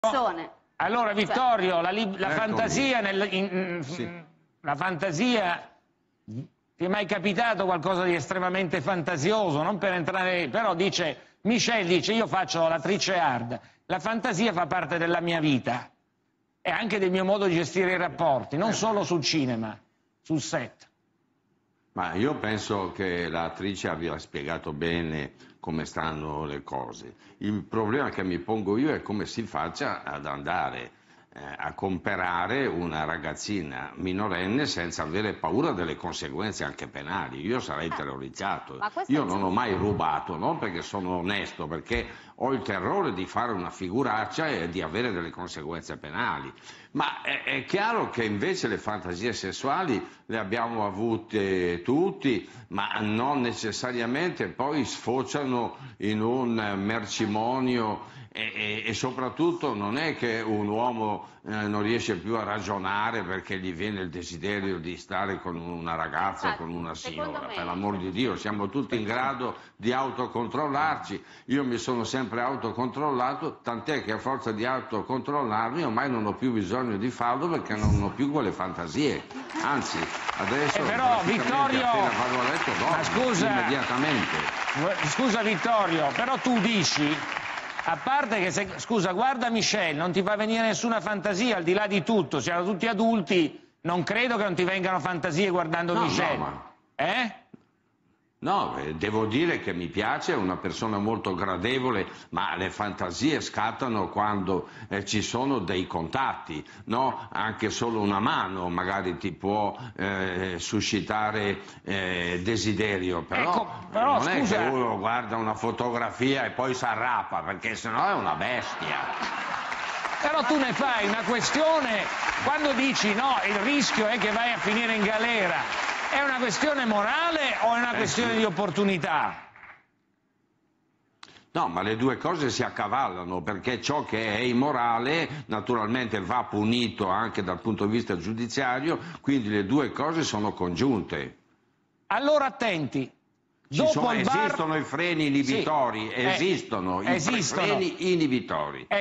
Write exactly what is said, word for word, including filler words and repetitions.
persone. Allora Vittorio, la, la fantasia, nel, in, in, sì. la fantasia, ti è mai capitato qualcosa di estremamente fantasioso? Non per entrare, però dice, Michel dice, io faccio l'attrice hard, la fantasia fa parte della mia vita e anche del mio modo di gestire i rapporti, non solo sul cinema, sul set. Ma io penso che l'attrice abbia spiegato bene come stanno le cose. Il problema che mi pongo io è come si faccia ad andare eh, a comprare una ragazzina minorenne senza avere paura delle conseguenze anche penali. Io sarei terrorizzato. Io non ho mai rubato, non perché sono onesto, perché ho il terrore di fare una figuraccia e di avere delle conseguenze penali. Ma è, è chiaro che invece le fantasie sessuali le abbiamo avute tutti, ma non necessariamente poi sfociano in un mercimonio e, e, e soprattutto non è che un uomo eh, non riesce più a ragionare perché gli viene il desiderio di stare con una ragazza, Infatti, con una signora. Per l'amor di Dio, siamo tutti in grado di autocontrollarci. Io mi sono sempre autocontrollato, tant'è che a forza di autocontrollarmi ormai non ho più bisogno di farlo perché non ho più quelle fantasie. Anzi, adesso eh però, Vittorio, appena vado a letto dormo, ma scusa, immediatamente. Scusa Vittorio, però tu dici, a parte che se, scusa, guarda Michel, non ti fa venire nessuna fantasia, al di là di tutto, siamo tutti adulti, non credo che non ti vengano fantasie guardando no, Michel. No, ma... Eh? No, eh, devo dire che mi piace, è una persona molto gradevole, ma le fantasie scattano quando eh, ci sono dei contatti, no? Anche solo una mano magari ti può eh, suscitare eh, desiderio, però, ecco, però non scusa... è che uno guarda una fotografia e poi si arrapa, perché sennò è una bestia. Però tu ne fai una questione, quando dici no, il rischio è che vai a finire in galera. È una questione morale o è una questione di opportunità? No, ma le due cose si accavallano, perché ciò che è immorale naturalmente va punito anche dal punto di vista giudiziario, quindi le due cose sono congiunte. Allora attenti. Ci sono, bar... Esistono i freni inibitori, sì, esistono eh, i esistono. freni inibitori.